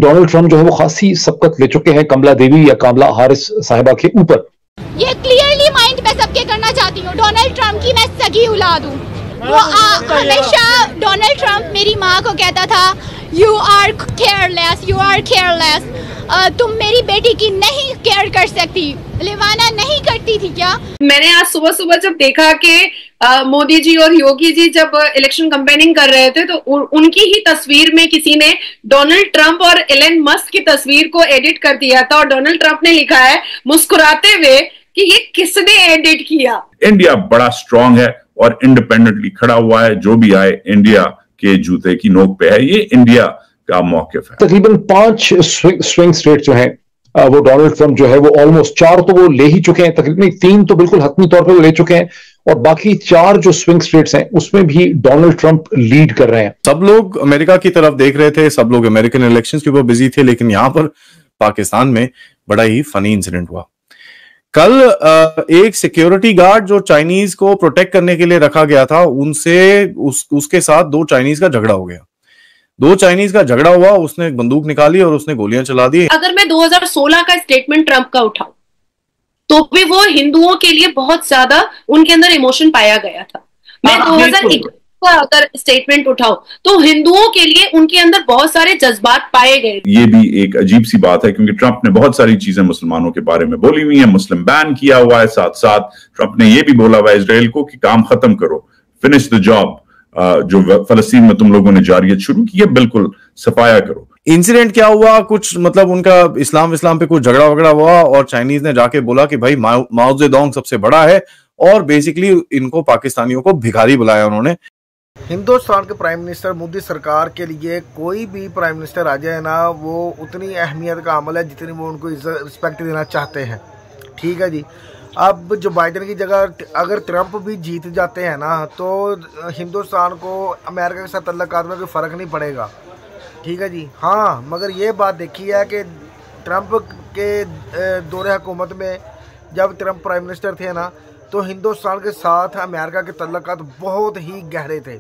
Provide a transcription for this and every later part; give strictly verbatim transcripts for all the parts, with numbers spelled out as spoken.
Donald Trump जो है वो खासी सबकत ले चुके हैं कमला देवी या कमला हारिस साहिबा के ऊपर। ये क्लियरली माइंड मैं सबके करना चाहती हूँ, डोनाल्ड ट्रंप की मैं सगी औलाद हूँ। वो आ, हमेशा डोनाल्ड ट्रंप मेरी माँ को कहता था you are careless, you are careless, तुम मेरी बेटी की नहीं केयर कर सकती। लिवाना नहीं करती थी क्या? मैंने आज सुबह सुबह जब देखा कि मोदी जी और योगी जी जब इलेक्शन कैंपेनिंग कर रहे थे तो उ, उनकी ही तस्वीर में किसी ने डोनाल्ड ट्रंप और एलन मस्क की तस्वीर को एडिट कर दिया था और डोनाल्ड ट्रंप ने लिखा है मुस्कुराते हुए कि ये किसने एडिट किया। इंडिया बड़ा स्ट्रांग है और इंडिपेंडेंटली खड़ा हुआ है, जो भी आए इंडिया के जूते की नोक पे है, ये इंडिया का मौकिफ है। तकरीबन पांच स्विंग स्टेट जो है वो डोनाल्ड ट्रंप जो है वो ऑलमोस्ट चार तो वो ले ही चुके हैं, तकरीबन तीन तो बिल्कुल हतमी तौर पे वो ले चुके हैं और बाकी चार जो स्विंग स्टेट्स हैं उसमें भी डोनाल्ड ट्रंप लीड कर रहे हैं। सब लोग अमेरिका की तरफ देख रहे थे, सब लोग अमेरिकन इलेक्शंस के ऊपर बिजी थे, लेकिन यहां पर पाकिस्तान में बड़ा ही फनी इंसिडेंट हुआ। कल एक सिक्योरिटी गार्ड जो चाइनीज को प्रोटेक्ट करने के लिए रखा गया था, उनसे उस, उसके साथ दो चाइनीज का झगड़ा हो गया। दो चाइनीज का झगड़ा हुआ, उसने एक बंदूक निकाली और उसने गोलियां चला दी। अगर मैं दो हज़ार सोलह का स्टेटमेंट ट्रंप का उठाऊं तो भी वो हिंदुओं के लिए बहुत ज्यादा उनके अंदर इमोशन पाया गया था। मैं दो हज़ार इक्कीस का अगर स्टेटमेंट उठाऊं तो हिंदुओं के लिए उनके अंदर बहुत सारे जज्बात पाए गए। ये भी एक अजीब सी बात है क्योंकि ट्रंप ने बहुत सारी चीजें मुसलमानों के बारे में बोली हुई है, मुस्लिम बैन किया हुआ है, साथ साथ ट्रंप ने ये भी बोला हुआ है इजराइल को कि काम खत्म करो, फिनिश द जॉब, जो फलस्तीन में तुम लोगों ने जारियत शुरू की है बिल्कुल सफाया करो। इंसिडेंट क्या हुआ, कुछ मतलब उनका इस्लाम इस्लाम पे कुछ झगड़ा वगड़ा हुआ और चाइनीज ने जाके बोला कि भाई माओ जेडोंग सबसे बड़ा है और बेसिकली इनको पाकिस्तानियों को भिखारी बुलाया उन्होंने। हिंदुस्तान के प्राइम मिनिस्टर मोदी सरकार के लिए कोई भी प्राइम मिनिस्टर आ जाए ना, वो उतनी अहमियत का अमल है जितनी वो उनको रिस्पेक्ट देना चाहते हैं। ठीक है जी। अब जो बाइडेन की जगह अगर ट्रंप भी जीत जाते हैं ना तो हिंदुस्तान को अमेरिका के साथ तल्लुकात में कोई फ़र्क नहीं पड़ेगा। ठीक है जी। हाँ, मगर ये बात देखी है कि ट्रंप के दौरे हुकूमत में जब ट्रंप प्राइम मिनिस्टर थे ना तो हिंदुस्तान के साथ अमेरिका के तल्लुकात बहुत ही गहरे थे।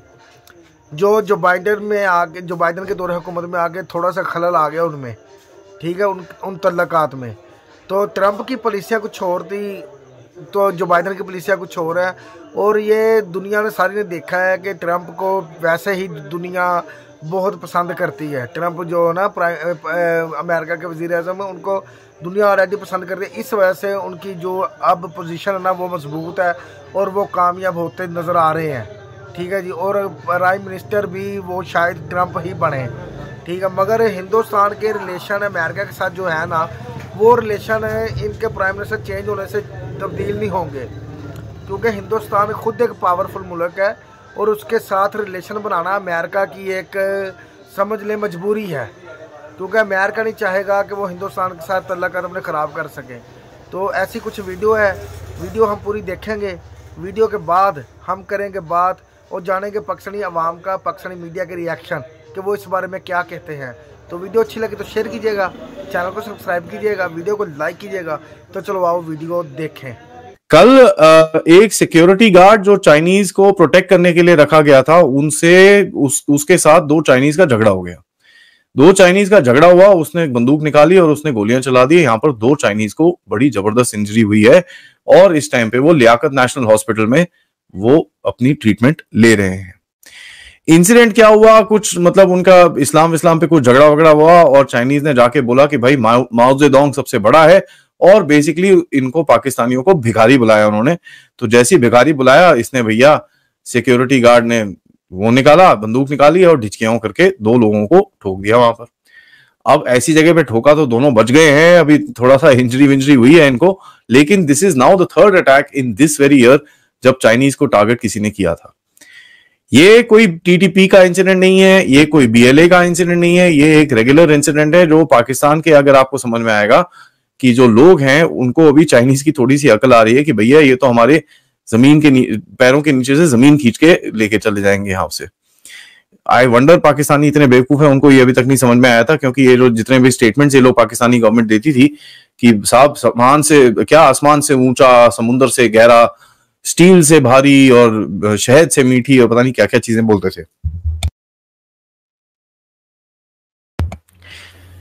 जो जो बाइडेन में आगे जो बाइडेन के दौरे हुकूमत में आगे थोड़ा सा खलल आ गया उनमें। ठीक है, उन उन तल्लुकात में। तो ट्रंप की पॉलिसियाँ कुछ और थी तो जो बाइडेन की पॉलिसियाँ कुछ और है और ये दुनिया ने सारी ने देखा है कि ट्रंप को वैसे ही दुनिया बहुत पसंद करती है। ट्रंप जो ना अमेरिका के वज़ीर आज़म है उनको दुनिया ऑलरेडी पसंद करती है, इस वजह से उनकी जो अब पोजीशन है ना वो मजबूत है और वो कामयाब होते नज़र आ रहे हैं। ठीक है जी। और प्राइम मिनिस्टर भी वो शायद ट्रंप ही बने। ठीक है, मगर हिंदुस्तान के रिलेशन अमेरिका के साथ जो है ना वो रिलेशन है इनके प्राइम मिनिस्टर चेंज होने से तब्दील नहीं होंगे क्योंकि हिंदुस्तान खुद एक पावरफुल मुल्क है और उसके साथ रिलेशन बनाना अमेरिका की एक समझ ले मजबूरी है क्योंकि अमेरिका नहीं चाहेगा कि वो हिंदुस्तान के साथ तल्लुकात अपने ख़राब कर सके। तो ऐसी कुछ वीडियो है, वीडियो हम पूरी देखेंगे, वीडियो के बाद हम करेंगे बात और जानेंगे पाकिस्तानी अवाम का, पाकिस्तानी मीडिया के रिएक्शन कि वो इस बारे में क्या कहते हैं। तो वीडियो अच्छी लगी तो शेयर कीजिएगा, चैनल को सब्सक्राइब कीजिएगा, वीडियो को लाइक कीजिएगा। तो चलो आओ वीडियो देखें। कल एक सिक्योरिटी गार्ड जो चाइनीज को प्रोटेक्ट करने के लिए रखा गया था, उनसे उस, उसके साथ दो चाइनीज का झगड़ा हो गया। दो चाइनीज का झगड़ा हुआ, उसने एक बंदूक निकाली और उसने गोलियां चला दी। यहाँ पर दो चाइनीज को बड़ी जबरदस्त इंजरी हुई है और इस टाइम पे वो लियाकत नेशनल हॉस्पिटल में वो अपनी ट्रीटमेंट ले रहे हैं। इंसिडेंट क्या हुआ, कुछ मतलब उनका इस्लाम इस्लाम पे कुछ झगड़ा वगड़ा हुआ और चाइनीज ने जाके बोला कि भाई माओ जेडोंग सबसे बड़ा है और बेसिकली इनको पाकिस्तानियों को भिखारी बुलाया उन्होंने। तो जैसे ही भिखारी बुलाया, इसने भैया सिक्योरिटी गार्ड ने वो निकाला, बंदूक निकाली और ढिचकियां करके दो लोगों को ठोक दिया वहां पर। अब ऐसी जगह पे ठोका तो दोनों बच गए हैं, अभी थोड़ा सा इंजरी विंजरी हुई है इनको, लेकिन this is now the third attack in this very year जब चाइनीज को टारगेट किसी ने किया था। ये कोई टीटीपी का इंसिडेंट नहीं है, ये कोई बीएलए का इंसिडेंट नहीं है, ये एक रेगुलर इंसिडेंट है जो पाकिस्तान के, अगर आपको समझ में आएगा कि जो लोग हैं उनको अभी चाइनीज की थोड़ी सी अकल आ रही है कि भैया ये तो हमारे जमीन के पैरों के नीचे से जमीन खींच के लेके चले जाएंगे यहाँ से। आई वंडर पाकिस्तानी इतने बेवकूफ हैं, उनको ये अभी तक नहीं समझ में आया था, क्योंकि ये जो जितने भी स्टेटमेंट्स ये लोग पाकिस्तानी गवर्नमेंट देती थी कि साहब आसमान से क्या आसमान से ऊंचा, समुद्र से गहरा, स्टील से भारी और शहद से मीठी और पता नहीं क्या क्या चीजें बोलते थे।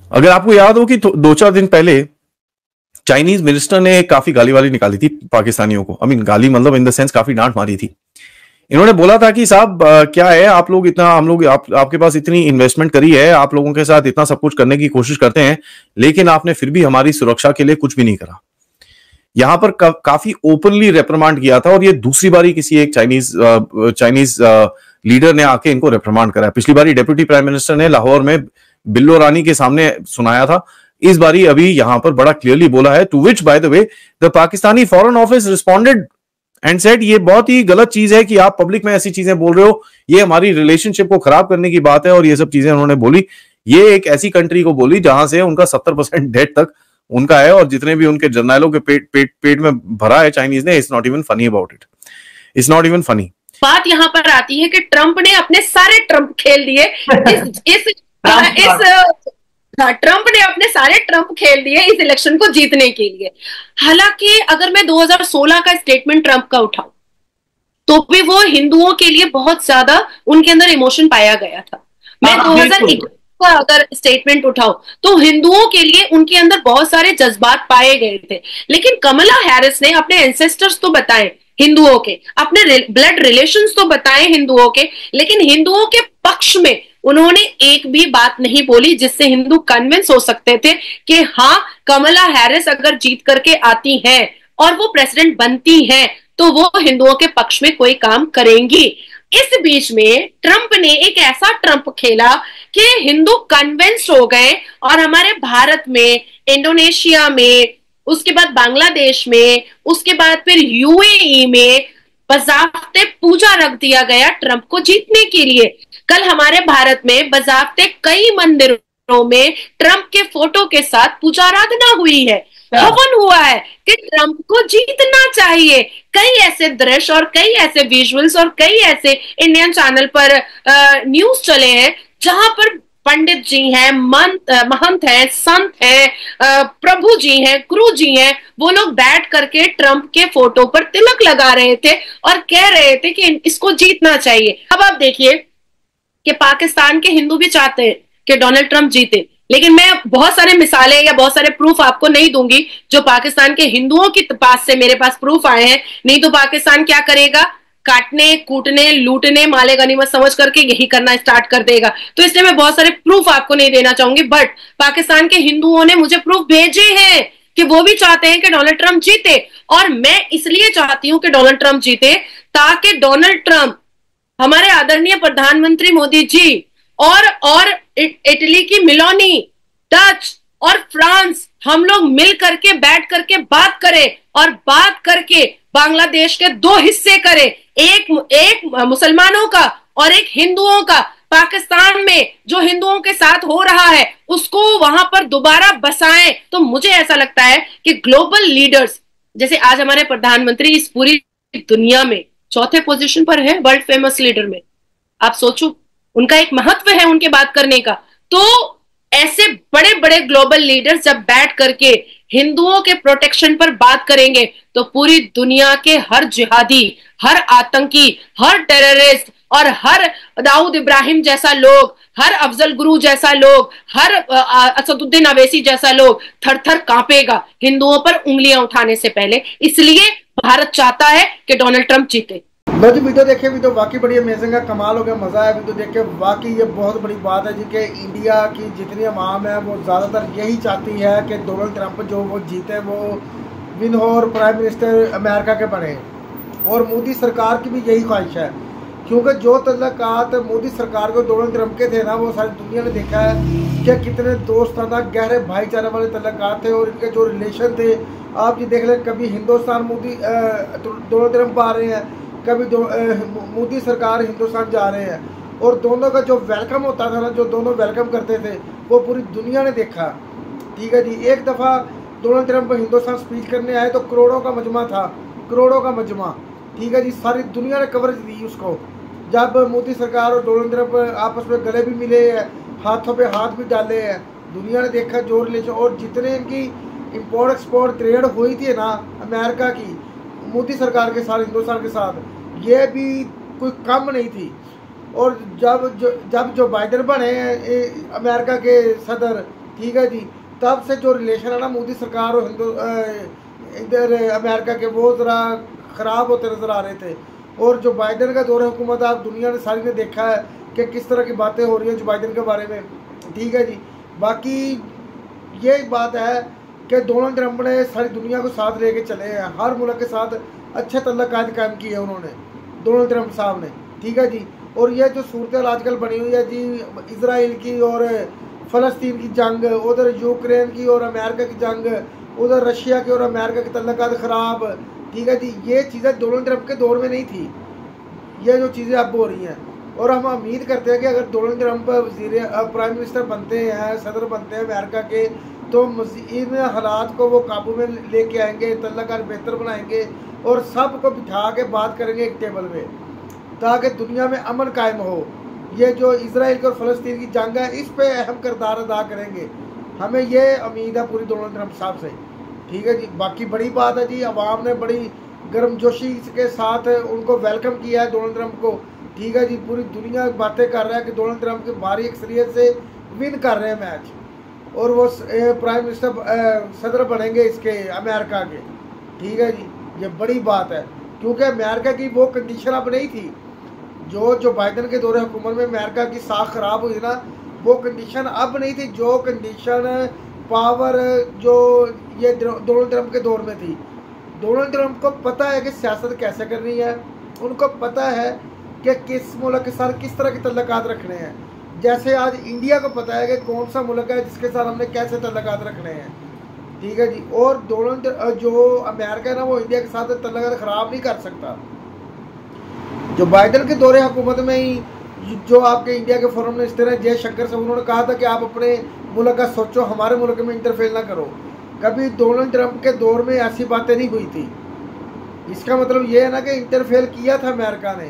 अगर आपको याद हो कि दो चार दिन पहले चाइनीज मिनिस्टर ने काफी गाली वाली निकाली थी पाकिस्तानियों को, आई मीन गाली मतलब इन द सेंस काफी डांट मारी थी। इन्होंने बोला था कि साहब क्या है, आप लोग इतना हम लोग आप, आपके पास इतनी इन्वेस्टमेंट करी है, आप लोगों के साथ इतना सब कुछ करने की कोशिश करते हैं, लेकिन आपने फिर भी हमारी सुरक्षा के लिए कुछ भी नहीं करा। यहां पर का, काफी ओपनली रेप्रिमांड किया था, और ये दूसरी बारी किसी एक चाइनीज चाइनीज लीडर ने आके इनको रेप्रिमांड करा है। पिछली बारी डेप्यूटी प्राइम मिनिस्टर ने लाहौर में बिल्लो रानी के सामने सुनाया था, इस बारी अभी यहां पर बड़ा क्लियरली बोला है। To which by the way the Pakistani foreign office responded and said ये बहुत ही गलत चीज है कि आप पब्लिक में ऐसी चीजें बोल रहे हो, ये हमारी रिलेशनशिप को खराब करने की बात है, और ये सब चीजें उन्होंने बोली। ये एक ऐसी कंट्री को बोली जहां से उनका सत्तर परसेंट डेट तक उनका है, और जितने भी उनके जर्नैलों के पेट पेट पेट में भरा है चाइनीज ने, it's not even funny about it, it's not even funny. बात यहां पर आती है कि ट्रंप ने अपने सारे ट्रंप खेल दिए इस इस इस ट्रंप ने अपने सारे ट्रंप खेल दिए इस इलेक्शन को जीतने के लिए। हालांकि अगर मैं दो हज़ार सोलह का स्टेटमेंट ट्रंप का उठाऊं तो भी वो हिंदुओं के लिए बहुत ज्यादा उनके अंदर इमोशन पाया गया था। मैं दो हज़ार इक्कीस का अगर स्टेटमेंट उठाऊं तो हिंदुओं के लिए उनके अंदर बहुत सारे जज्बात पाए गए थे, लेकिन कमला हैरिस ने अपने एंसेस्टर्स तो बताए हिंदुओं के, अपने ब्लड रिलेशंस तो बताए हिंदुओं के, लेकिन हिंदुओं के पक्ष में उन्होंने एक भी बात नहीं बोली जिससे हिंदू कन्विंस हो सकते थे कि हाँ, कमला हैरिस अगर जीत करके आती हैं और वो प्रेसिडेंट बनती हैं तो वो हिंदुओं के पक्ष में कोई काम करेंगी। इस बीच में ट्रंप ने एक ऐसा ट्रंप खेला कि हिंदू कन्विंस हो गए, और हमारे भारत में, इंडोनेशिया में, उसके बाद बांग्लादेश में, उसके बाद फिर यूएई में बजाफ्ते पूजा रख दिया गया ट्रंप को जीतने के लिए। कल हमारे भारत में बजाफ्ते कई मंदिरों में ट्रंप के फोटो के साथ पूजा आराधना हुई है, हवन हुआ है कि ट्रंप को जीतना चाहिए। कई ऐसे दृश्य और कई ऐसे विजुअल्स और कई ऐसे इंडियन चैनल पर न्यूज चले हैं जहां पर पंडित जी हैं, महंत हैं, संत हैं, प्रभु जी हैं, गुरु जी हैं, वो लोग बैठ करके ट्रंप के फोटो पर तिलक लगा रहे थे और कह रहे थे कि इसको जीतना चाहिए। अब आप देखिए कि पाकिस्तान के हिंदू भी चाहते हैं कि डोनाल्ड ट्रंप जीते, लेकिन मैं बहुत सारे मिसालें या बहुत सारे प्रूफ आपको नहीं दूंगी जो पाकिस्तान के हिंदुओं के पास से मेरे पास प्रूफ आए हैं। नहीं तो पाकिस्तान क्या करेगा, काटने, कूटने, लूटने, माले गनीमत समझ करके यही करना स्टार्ट कर देगा। तो इसलिए मैं बहुत सारे प्रूफ आपको नहीं देना चाहूंगी, बट पाकिस्तान के हिंदुओं ने मुझे प्रूफ भेजे हैं कि वो भी चाहते हैं कि डोनाल्ड ट्रंप जीते, और मैं इसलिए चाहती हूं कि डोनाल्ड ट्रंप जीते ताकि डोनाल्ड ट्रंप, हमारे आदरणीय प्रधानमंत्री मोदी जी और और इटली की मिलोनी, डच और फ्रांस, हम लोग मिल करके बैठ करके बात करें, और बात करके बांग्लादेश के दो हिस्से करें, एक एक मुसलमानों का और एक हिंदुओं का। पाकिस्तान में जो हिंदुओं के साथ हो रहा है उसको वहां पर दोबारा बसाएं। तो मुझे ऐसा लगता है कि ग्लोबल लीडर्स, जैसे आज हमारे प्रधानमंत्री इस पूरी दुनिया में चौथे पोजीशन पर है वर्ल्ड फेमस लीडर में, आप सोचो उनका एक महत्व है उनके बात करने का। तो ऐसे बड़े बड़े ग्लोबल लीडर्स जब बैठ करके हिंदुओं के प्रोटेक्शन पर बात करेंगे तो पूरी दुनिया के हर जिहादी, हर आतंकी, हर टेररिस्ट और हर दाऊद इब्राहिम जैसा लोग, हर अफजल गुरु जैसा लोग, हर असदुद्दीन अवैसी जैसा लोग थर थर कांपेगा हिंदुओं पर उंगलियां उठाने से पहले। इसलिए भारत चाहता है कि डोनाल्ड ट्रंप जीते। मैं जो वीडियो देखे वीडियो वाकई बड़ी अमेजिंग है, कमाल हो गया, मजा आया वीडियो देख के। वाकई ये बहुत बड़ी बात है जी कि इंडिया की जितनी अवाम है वो ज़्यादातर यही चाहती है कि डोनाल्ड ट्रंप जो वो जीते, वो विन हो और प्राइम मिनिस्टर अमेरिका के बने, और मोदी सरकार की भी यही ख्वाहिश है, क्योंकि जो तल्लुकात मोदी सरकार को डोनाल्ड ट्रंप के थे ना, वो सारी दुनिया ने देखा है कि कितने दोस्ताना गहरे भाईचारे वाले तल्लुकात थे, और इनके जो रिलेशन थे आप ये देख लें। कभी हिंदुस्तान मोदी डोनाल्ड ट्रंप आ रहे हैं, कभी मोदी सरकार हिंदुस्तान जा रहे हैं, और दोनों का जो वेलकम होता था ना, जो दोनों वेलकम करते थे, वो पूरी दुनिया ने देखा। ठीक है जी, एक दफ़ा डोनाल्ड ट्रंप हिंदुस्तान स्पीच करने आए तो करोड़ों का मजमा था, करोड़ों का मजमा। ठीक है जी, सारी दुनिया ने कवरेज दी उसको। जब मोदी सरकार और डोनाल्ड ट्रंप आपस में गले भी मिले हैं, हाथों पे हाथ भी डाले हैं, दुनिया ने देखा जो रिलेशन, और जितने इनकी इम्पोर्ट एक्सपोर्ट ट्रेड हुई थी ना अमेरिका की मोदी सरकार के साथ, हिंदुस्तान के साथ, ये भी कोई कम नहीं थी। और जब जो जब जो बाइडेन बने अमेरिका के सदर, ठीक है जी। तब से जो रिलेशन है ना मोदी सरकार और हिंदू इधर अमेरिका के वो ज़रा ख़राब होते नज़र आ रहे थे। और जो बाइडन का दौर हुकूमत आप दुनिया ने सारी ने देखा है कि किस तरह की बातें हो रही हैं जो बाइडन के बारे में, ठीक है जी। बाकी ये बात है कि डोनाल्ड ट्रंप ने सारी दुनिया को साथ लेके चले हैं, हर मुल्क के साथ अच्छे तल्लुकात कायम किए हैं उन्होंने, डोनाल्ड ट्रंप साहब ने, ठीक है जी। और ये जो सूरत आजकल बनी हुई है जी, इजराइल की और फ़लस्तीन की जंग, उधर यूक्रेन की और अमेरिका की जंग, उधर रशिया की और अमेरिका के तल्लुकात ख़राब, ठीक है जी। ये चीज़ें डोनाल्ड ट्रंप के दौर में नहीं थी, ये जो चीज़ें अब हो रही हैं। और हम उम्मीद करते हैं कि अगर डोनाल्ड ट्रंप वज़ीर प्राइम मिनिस्टर बनते हैं, सदर बनते हैं अमेरिका के, तो इन हालात को वो काबू में लेके आएंगे, तल्लुकात बेहतर बनाएंगे और सबको बिठा के बात करेंगे एक टेबल पे, ताकि दुनिया में अमन कायम हो। ये जो इजराइल और फ़लस्तीन की जंग है इस पे अहम किरदार अदा करेंगे, हमें ये उम्मीद है पूरी डोनाल्ड ट्रंप साहब से, ठीक है जी। बाकी बड़ी बात है जी, अवाम ने बड़ी गर्मजोशी के साथ उनको वेलकम किया है डोनाल्ड ट्रंप को, ठीक है जी। पूरी दुनिया बातें कर रहा है कि डोनाल्ड ट्रंप के भारी अक्सरियत से विन कर रहे हैं मैच, और वो प्राइम मिनिस्टर सदर बनेंगे इसके अमेरिका के, ठीक है जी। ये बड़ी बात है क्योंकि अमेरिका की वो कंडीशन अब नहीं थी जो जो बाइडन के दौरे हुकूमत में अमेरिका की साख खराब हुई ना, वो कंडीशन अब नहीं थी जो कंडीशन पावर जो ये डोनाल्ड ट्रंप के दौर में थी। डोनाल्ड ट्रंप को पता है कि सियासत कैसे करनी है, उनको पता है कि किस मुल्क के साथ किस तरह के तल्लुकात रखने हैं। जैसे आज इंडिया को पता है कि कौन सा मुल्क है जिसके साथ हमने कैसे तल्लुकात रखने हैं, ठीक है जी। और डोनाल्ड जो अमेरिका है ना वो इंडिया के साथ तल्लुकात ख़राब नहीं कर सकता। जो बाइडन के दौरे हुकूमत में ही जो आपके इंडिया के फॉरेन मिनिस्टर हैं जयशंकर साहब, उन्होंने कहा था कि आप अपने मुल्क का सोचो, हमारे मुल्क में इंटरफेयर ना करो। कभी डोनाल्ड ट्रंप के दौर में ऐसी बातें नहीं हुई थी। इसका मतलब ये है ना कि इंटरफेयर किया था अमेरिका ने।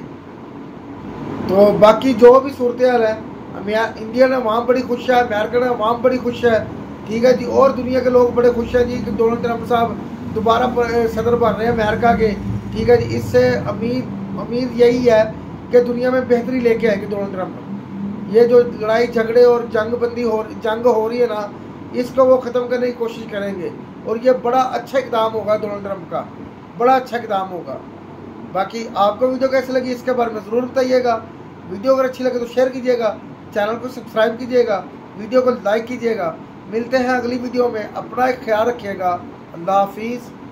तो बाकी जो भी सूरत हाल है, इंडिया ने वहाँ बड़ी खुश है, अमेरिका ने वहाँ बड़ी खुश है, ठीक है जी। और दुनिया के लोग बड़े खुश हैं जी कि डोनाल्ड ट्रंप साहब दोबारा सदर बन रहे हैं अमेरिका के, ठीक है जी। इससे उम्मीद उम्मीद यही है कि दुनिया में बेहतरी लेके आएगी डोनाल्ड ट्रंप। ये जो लड़ाई झगड़े और जंग बंदी हो जंग हो रही है ना, इसको वो ख़त्म करने की कोशिश करेंगे और ये बड़ा अच्छा इक़दाम होगा डोनाल्ड ट्रंप का, बड़ा अच्छा इक़दाम होगा। बाकी आपको वीडियो कैसे लगी इसके बारे में ज़रूर बताइएगा। वीडियो अगर अच्छी लगे तो शेयर कीजिएगा, चैनल को सब्सक्राइब कीजिएगा, वीडियो को लाइक कीजिएगा। मिलते हैं अगली वीडियो में, अपना एक ख्याल रखिएगा। अल्लाह हाफिज़।